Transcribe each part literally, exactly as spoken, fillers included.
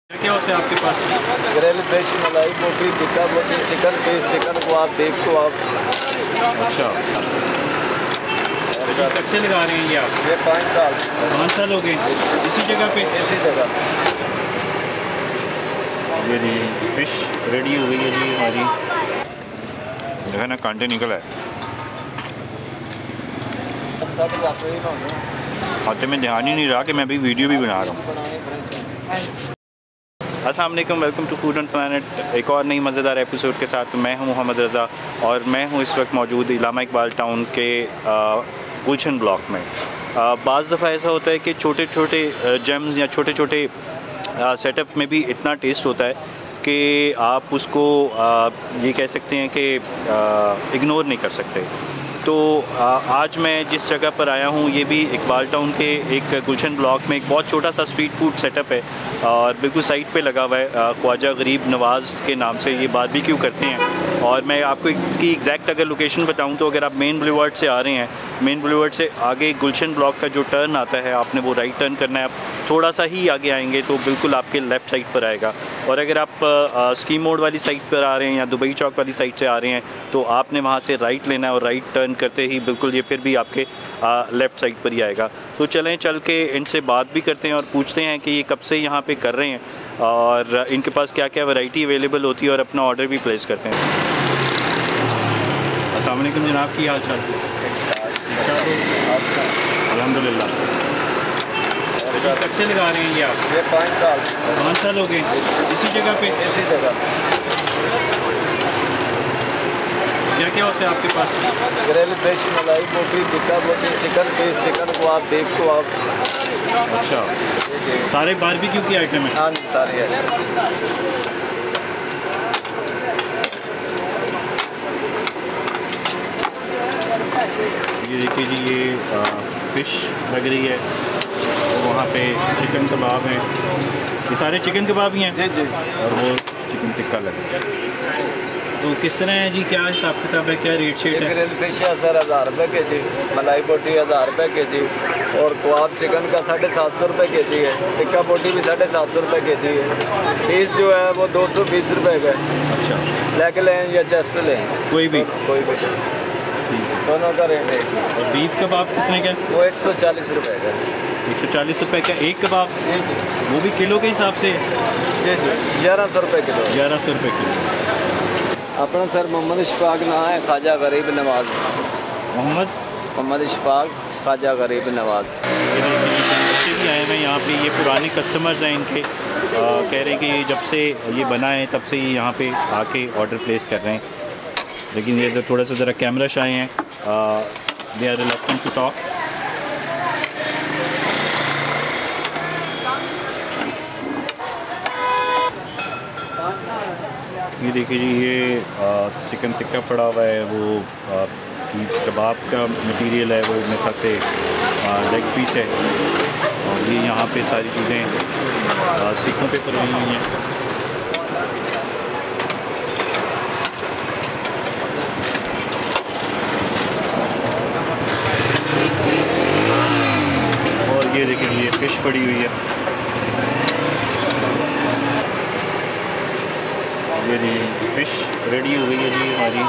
क्या होता है आपके पास? ग्रिल फिश, मलाई boti, tikka boti, chicken piece, chicken kebab, beef kebab. अच्छा, कब से लगा रहे हैं ये आप? ये पाँच साल पाँच साल हो गए इसी जगह पे? इसी जगह। ये जी फिश रेडी हो गई है जी हमारी। जो है ना कांटे निकल है, सब जाते ही ना हाथ में ध्यान ही नहीं रहा कि मैं अभी वीडियो भी बना रहा हूँ। अस्सलाम वालेकुम, welcome to food and planet. एक और नई मज़ेदार एपिसोड के साथ मैं हूं मोहम्मद रज़ा और मैं हूं इस वक्त मौजूद इलामा इकबाल टाउन के गुलशन ब्लॉक में। बाज़ दफ़ा ऐसा होता है कि छोटे छोटे जेम्स या छोटे छोटे सेटअप में भी इतना टेस्ट होता है कि आप उसको आ, ये कह सकते हैं कि इग्नोर नहीं कर सकते। तो आ, आज मैं जिस जगह पर आया हूँ ये भी इकबाल टाउन के एक गुलशन ब्लॉक में एक बहुत छोटा सा स्ट्रीट फूड सेटअप है और बिल्कुल साइड पे लगा हुआ है। ख्वाजा गरीब नवाज़ के नाम से ये बारबेक्यू करते हैं। और मैं आपको इसकी एग्जैक्ट अगर लोकेशन बताऊं तो अगर आप मेन बुलेवार्ड से आ रहे हैं, मेन बुलेवार्ड से आगे गुलशन ब्लॉक का जो टर्न आता है आपने वो राइट टर्न करना है। आप थोड़ा सा ही आगे आएंगे तो बिल्कुल आपके लेफ़्ट साइड पर आएगा। और अगर आप स्कीम मोड वाली साइड पर आ रहे हैं या दुबई चौक वाली साइड से आ रहे हैं तो आपने वहाँ से राइट लेना है और राइट टर्न करते ही बिल्कुल ये फिर भी आपके लेफ़्ट साइड पर ही आएगा। तो चलें चल के इनसे बात भी करते हैं और पूछते हैं कि ये कब से यहाँ पे कर रहे हैं और इनके पास क्या क्या वैरायटी अवेलेबल होती है और अपना ऑर्डर भी प्लेस करते हैं। अस्सलाम वालेकुम जनाब, की हाल चाल? अल्हम्दुलिल्लाह। कब से लगा रहे हैं ये आप? ये पाँच साल पाँच साल हो गए इसी जगह पे? इसी जगह। क्या क्या होता है आपके पास? ग्रिल फिश, मलाई boti, tikka boti, chicken piece, chicken kebab, beef kebab. अच्छा, सारे बारबेक्यू की आइटम है? हाँ जी, सारे हैं। ये देखिए जी, ये आ, फ़िश लग रही है, वहाँ पे चिकन कबाब हैं। ये सारे चिकन कबाब ही हैं जी जी। और वो चिकन टिक्का लग रहा है। तो किस तरह है जी, क्या हिसाब किताब है, क्या रेट शेट है? ग्रिल फिश है सर हज़ार रुपये के जी, मलाई बोटी हज़ार रुपये के जी और कबाब चिकन का साढ़े सात सौ रुपये के जी है। टिक्का बोटी भी साढ़े सात सौ रुपये के जी है। पीस जो है वो दो सौ बीस रुपये का है। अच्छा, लेग लें या चेस्ट लें, कोई भी? कोई भी दोनों का रेट है। और बीफ कबाब कितने का? वो एक सौ चालीस रुपये का। एक सौ चालीस रुपये का एक कबाब? वो भी किलो के हिसाब से? जी जी, ग्यारह सौ रुपये किलो। ग्यारह सौ रुपये किलो। अपना सर मोहम्मद इशफाक ना है, ख्वाजा गरीब नवाज़। मोहम्मद मोहम्मद इशफाक, ख्वाजा गरीब नवाज़। बच्चे भी आए हैं यहाँ पे, ये पुराने कस्टमर्स हैं इनके। आ, कह रहे हैं कि जब से ये बना है तब से ये यहाँ पे आके ऑर्डर प्लेस कर रहे हैं। लेकिन ये तो थोड़ा सा ज़रा कैमरा शाय हैं, they are reluctant to talk. ये देखिए जी, ये चिकन टिक्का पड़ा हुआ है, वो आ, कबाब का मटेरियल है, वो मेरे ख्याल से लेग पीस है। और ये यहाँ पे सारी चीज़ें सीखों पे पड़ी हुई हैं। और ये देखिए, ये फिश पड़ी हुई है। ये जी फिश रेडी हो गई है जी हमारी।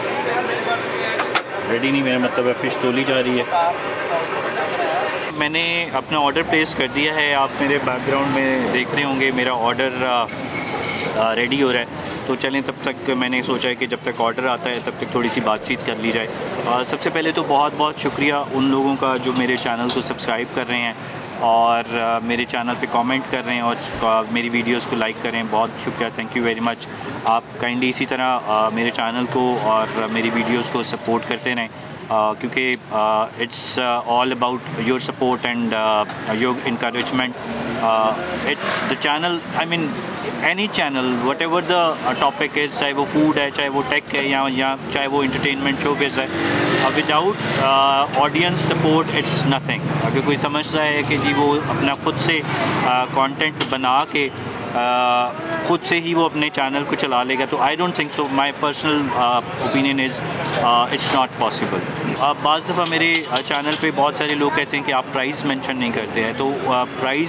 रेडी नहीं, मेरा मतलब है फ़िश तोली जा रही है। मैंने अपना ऑर्डर प्लेस कर दिया है। आप मेरे बैकग्राउंड में देख रहे होंगे मेरा ऑर्डर रेडी हो रहा है। तो चलें, तब तक मैंने सोचा है कि जब तक ऑर्डर आता है तब तक थोड़ी सी बातचीत कर ली जाए। आ, सबसे पहले तो बहुत बहुत शुक्रिया उन लोगों का जो मेरे चैनल को सब्सक्राइब कर रहे हैं और आ, मेरे चैनल पे कमेंट कर रहे हैं और आ, मेरी वीडियोस को लाइक कर रहे हैं। बहुत शुक्रिया, थैंक यू वेरी मच। आप काइंडली इसी तरह आ, मेरे चैनल को और मेरी वीडियोस को सपोर्ट करते रहें, क्योंकि it's all about your support and your encouragement. It the channel, I mean any channel, what ever the topic is, चाहे वो फूड है, चाहे वो टेक है, या या चाहे वो इंटरटेनमेंट शोबिज़ है, without audience support it's nothing. अगर कोई समझ रहा है कि जी वो अपना खुद से कंटेंट uh, बना के uh, खुद से ही वो अपने चैनल को चला लेगा, तो I don't think so. My personal opinion is it's not possible. अब बाज़ दफ़ा मेरे चैनल पे बहुत सारे लोग कहते हैं कि आप प्राइस मेंशन नहीं करते हैं, तो प्राइस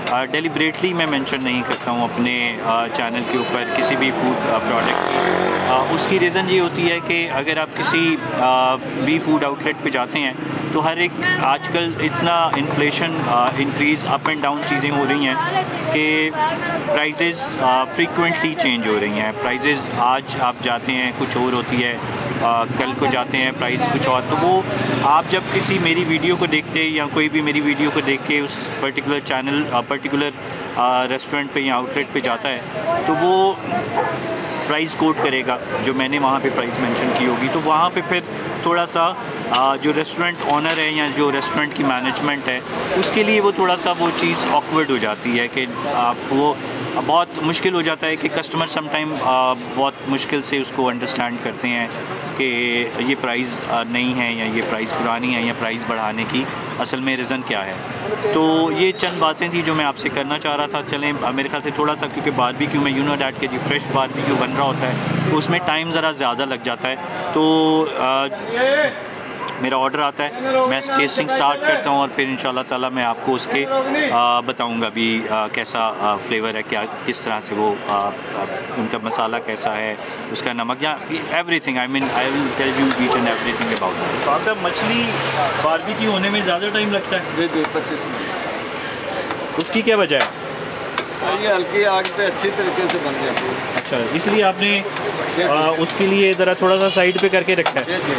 डेलिब्रेटली मैं मेंशन नहीं करता हूँ अपने चैनल के ऊपर किसी भी फूड प्रोडक्ट की। आ, उसकी रीज़न ये होती है कि अगर आप किसी आ, भी फूड आउटलेट पे जाते हैं तो हर एक आजकल इतना inflation increase up and down चीज़ें हो रही हैं कि प्राइजेज़ फ्रीक्वेंटली चेंज हो रही हैं। प्राइजेज़ आज आप जाते हैं कुछ और होती है, आ, कल को जाते हैं प्राइस कुछ और। तो वो आप जब किसी मेरी वीडियो को देखते हैं या कोई भी मेरी वीडियो को देख के उस पर्टिकुलर चैनल पर्टिकुलर रेस्टोरेंट पे या आउटलेट पे जाता है तो वो प्राइस कोट करेगा जो मैंने वहाँ पे प्राइस मेंशन की होगी। तो वहाँ पे फिर थोड़ा सा आ, जो रेस्टोरेंट ऑनर है या जो रेस्टोरेंट की मैनेजमेंट है उसके लिए वो थोड़ा सा वो चीज़ ऑकवर्ड हो जाती है कि आप वो बहुत मुश्किल हो जाता है कि कस्टमर समटाइम बहुत मुश्किल से उसको अंडरस्टैंड करते हैं कि ये प्राइस नहीं है या ये प्राइस पुरानी है या प्राइस बढ़ाने की असल में रीज़न क्या है। तो ये चंद बातें थी जो मैं आपसे करना चाह रहा था। चलें, मेरे ख्याल से थोड़ा सा क्योंकि बारबेक्यू में यू नो डैट के जी फ्रेश बारबेक्यू बन रहा होता है तो उसमें टाइम ज़रा ज़्यादा लग जाता है। तो आ, मेरा ऑर्डर आता है, मैं टेस्टिंग स्टार्ट करता हूँ और फिर इंशाल्लाह ताला मैं आपको उसके बताऊँगा भी आ, कैसा फ्लेवर है, क्या किस तरह से वो आ, आ, उनका मसाला कैसा है, उसका नमक या everything. I mean I will tell you each and everything about that. तो साहब मछली बारबेक्यू होने में ज़्यादा टाइम लगता है? जी जी पच्चीस मिनट। उसकी क्या वजह है? ये हल्की आग पे अच्छी तरीके से बन जाती है। अच्छा, इसलिए आपने आ, उसके लिए ज़रा थोड़ा सा साइड पे करके रखा है? जी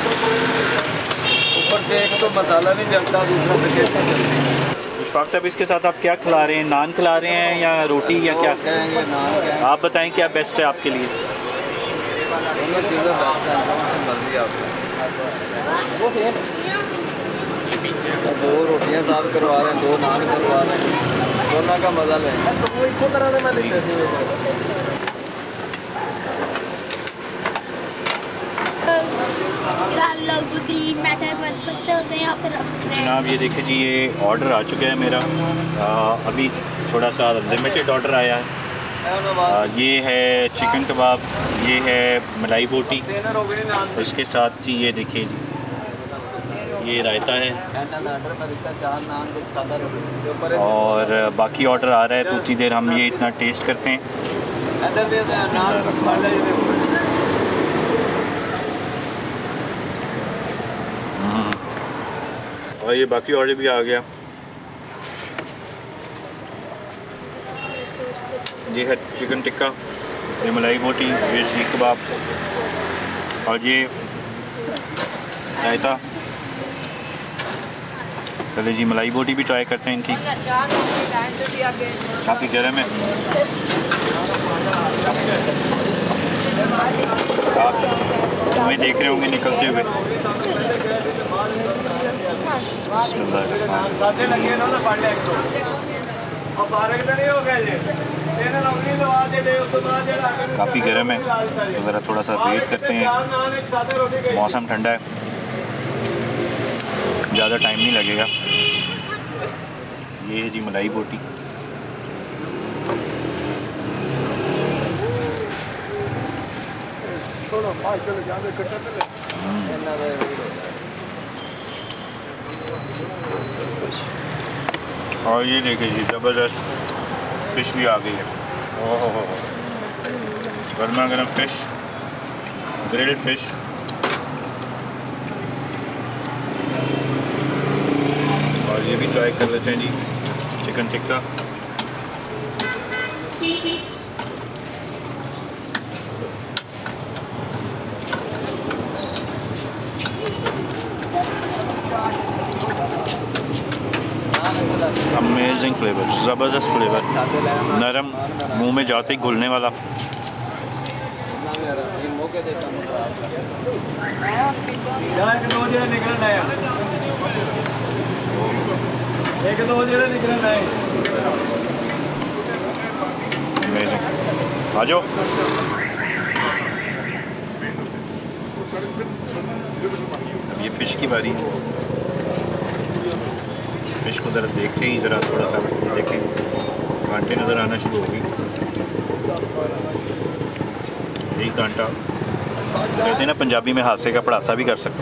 ऊपर से एक तो मसाला नहीं जलता, दूसरा से केसर जलती है। मुश्ताक साहब इसके साथ आप क्या खिला रहे हैं? नान खिला रहे हैं या रोटी या क्या? कहेंगे नान कहेंगे। आप बताएं क्या बेस्ट है आपके लिए? दोनों चीज़ें बेस्ट हैं, कौन सी मर्जी आपको। दो रोटियां साथ करवा रहे हैं, दो नान करवा रहे हैं, दोनों का मज़ा लें। तो वो इसको कराने में जनाब ये देखिए जी, ये ऑर्डर आ चुका है मेरा। आ, अभी थोड़ा सा लिमिटेड ऑर्डर आया है। आ, ये है चिकन कबाब, ये है मलाई बोटी, उसके साथ जी ये देखिए जी ये रायता है और बाकी ऑर्डर आ रहा है। तो उतनी देर हम ये इतना टेस्ट करते हैं। और ये बाकी ऑर्डर भी आ गया। ये है चिकन टिक्का, ये मलाई बोटी, ये सीख कबाब और ये रायता। चलिए जी मलाई बोटी भी ट्राई करते हैं इनकी। काफ़ी गर्म है। आप हमें देख रहे होंगे निकलते हुए। काफ़ी गर्म है तो ज़रा थोड़ा सा वेट करते हैं। मौसम ठंडा है, ज़्यादा टाइम नहीं लगेगा। ये है जी मलाई बोटी। और ये देखिए जी ज़बरदस्त फिश भी आ गई है। ओह हो हो गर्मा गर्म फिश, ग्रिल्ड फिश। और ये भी ट्राई कर लेते हैं जी चिकन टिक्का। अमेजिंग फ्लेवर, ज़बरदस्त फ्लेवर, नरम, मुंह में जाते ही घुलने वाला। आ जाओ। ये फिश की बारी है। फिश को ज़रा देखते ही ज़रा थोड़ा सा देखें, कांटे नज़र आना शुरू हो गई। यही कांटा कहते हैं ना पंजाबी में हादसे का पड़ासा भी कर सकता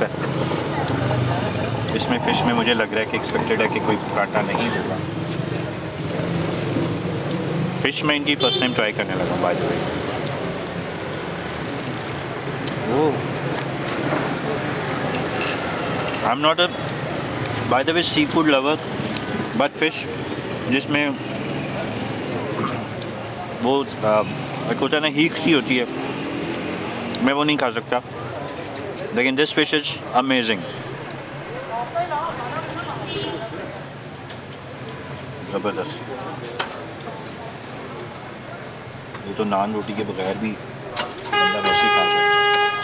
है। इसमें फ़िश में मुझे लग रहा है कि एक्सपेक्टेड है कि कोई कांटा नहीं होगा। फ़िश मैं इनकी फ़र्स्ट टाइम ट्राई करने लगा by the way. Oh, I am not a by the way sea food lover, but fish जिसमें वो एक होता है ना हीक सी होती है, मैं वो नहीं खा सकता, लेकिन दिस फिश इज़ अमेजिंग, ज़बरदस्त। ये तो नान रोटी के बगैर भी बंदा वैसे ही खा सकता है।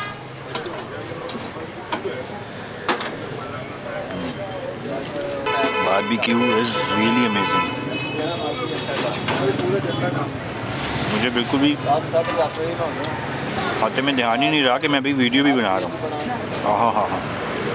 Barbecue is really amazing. मुझे बिल्कुल भी खाते में ध्यान ही नहीं रहा कि मैं अभी वीडियो भी बना रहा हूँ। हाँ हाँ हाँ,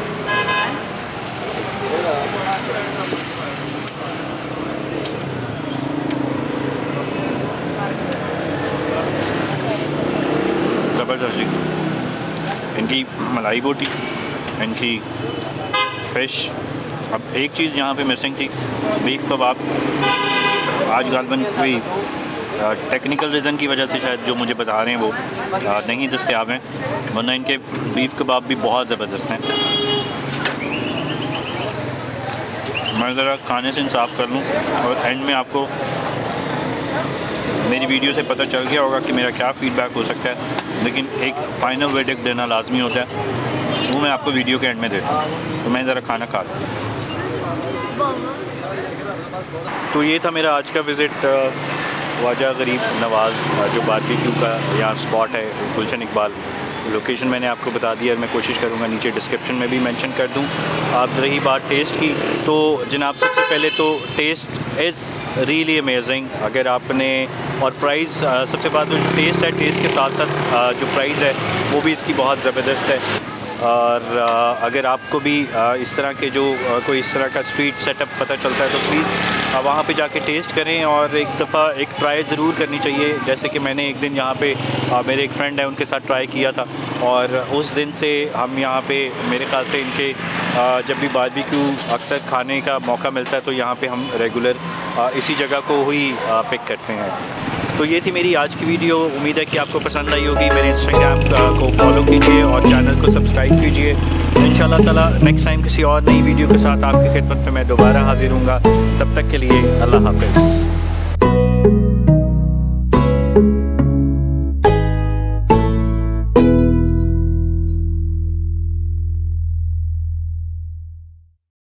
ज़बरदस्त। इनकी मलाई बोटी, इनकी फ़िश। अब एक चीज़ यहाँ पे मिसिंग थी, बीफ कबाब। आज गालबन कोई टेक्निकल रीज़न की वजह से शायद जो मुझे बता रहे हैं वो आ, नहीं दस्तयाब हैं, वरना इनके बीफ कबाब भी बहुत ज़बरदस्त हैं। मैं ज़रा खाने से इंसाफ कर लूँ और एंड में आपको मेरी वीडियो से पता चल गया होगा कि मेरा क्या फ़ीडबैक हो सकता है, लेकिन एक फ़ाइनल वर्डिक्ट देना लाजमी होता है, वो मैं आपको वीडियो के एंड में देता हूँ। तो मैं ज़रा खाना खा लूँ। तो ये था मेरा आज का विज़िट ख्वाजा गरीब नवाज़, जो बारबेक्यू का यहाँ स्पॉट है, गुलशन इकबाल। लोकेशन मैंने आपको बता दिया, मैं कोशिश करूँगा नीचे डिस्क्रिप्शन में भी मेंशन कर दूँ। आप रही बात टेस्ट की, तो जनाब सबसे पहले तो टेस्ट इज़ रियली अमेजिंग। अगर आपने और प्राइस, सबसे बात जो टेस्ट है, टेस्ट के साथ साथ जो प्राइस है वो भी इसकी बहुत ज़बरदस्त है। और अगर आपको भी इस तरह के जो कोई इस तरह का स्ट्रीट सेटअप पता चलता है तो प्लीज़ वहाँ पे जाके टेस्ट करें और एक दफ़ा एक ट्राई ज़रूर करनी चाहिए। जैसे कि मैंने एक दिन यहाँ पे मेरे एक फ्रेंड है उनके साथ ट्राई किया था, और उस दिन से हम यहाँ पे मेरे ख़्याल से इनके जब भी बारबेक्यू अक्सर खाने का मौका मिलता है तो यहाँ पे हम रेगुलर इसी जगह को ही पिक करते हैं। तो ये थी मेरी आज की वीडियो। उम्मीद है कि आपको पसंद आई होगी। मेरे इंस्टाग्राम को फॉलो कीजिए और चैनल को सब्सक्राइब कीजिए। इंशाल्लाह ताला नेक्स्ट टाइम किसी और नई वीडियो के साथ आपकी खिदमत में मैं दोबारा हाजिर हूँगा। तब तक के लिए अल्लाह हाफ़िज़।